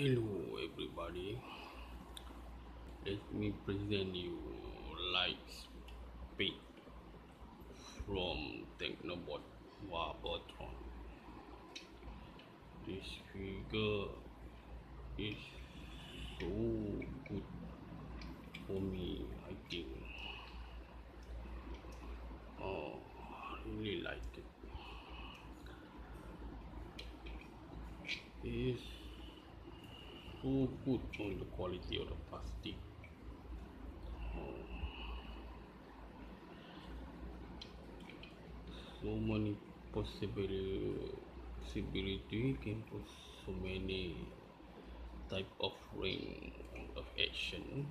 Hello everybody, let me present you Lightspeed from Technobot Warbotron. This figure is so good for me, I think. Oh, I really like it. It's so good on the quality of the plastic. Oh, so many possibility can put so many type of ring of action.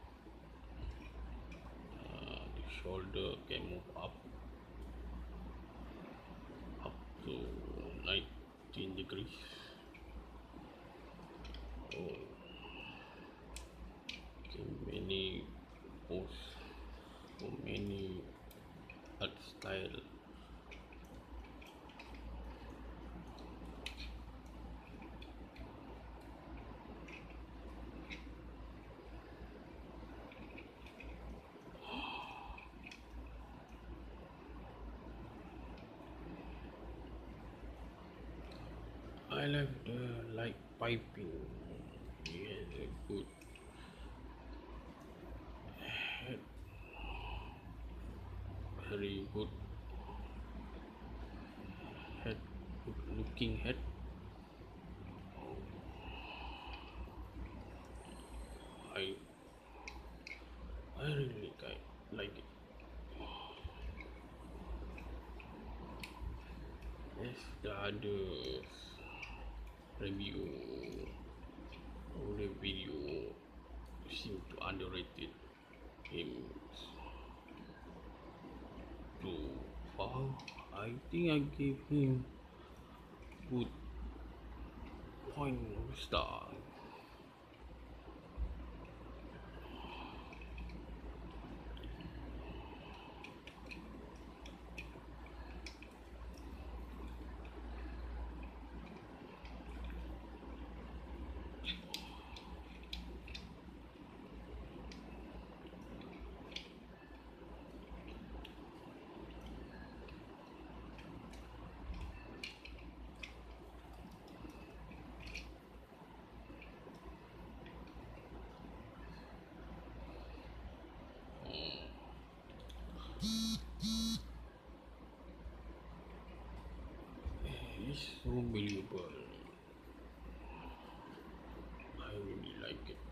The shoulder can move up to 19 degrees. Oh, can many pose for many art style. I like the light piping. He has a good head, very good head, good looking head. Oh, I I really like it. Yes, the other review or the video seem to underrated him too far. I think I gave him good point star. It's so believable. I really like it.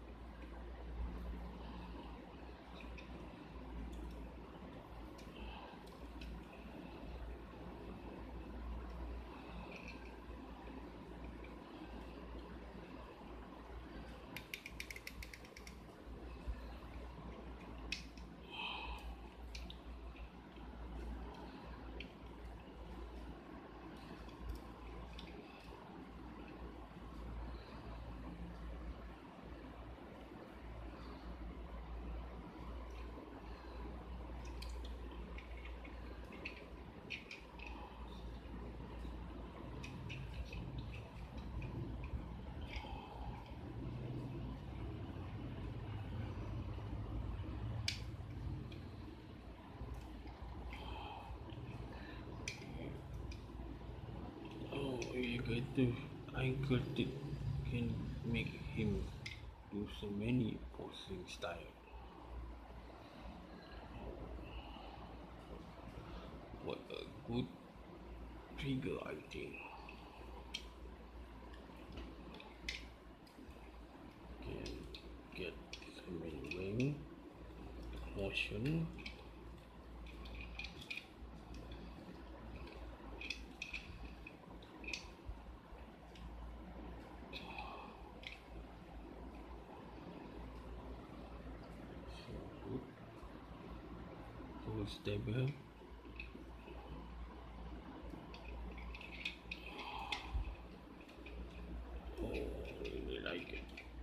Oh, you get to, I got it. Can make him do so many posing style. What a good figure, I think. Can get so many wing motion. So good. So stable. Oh, I really like it.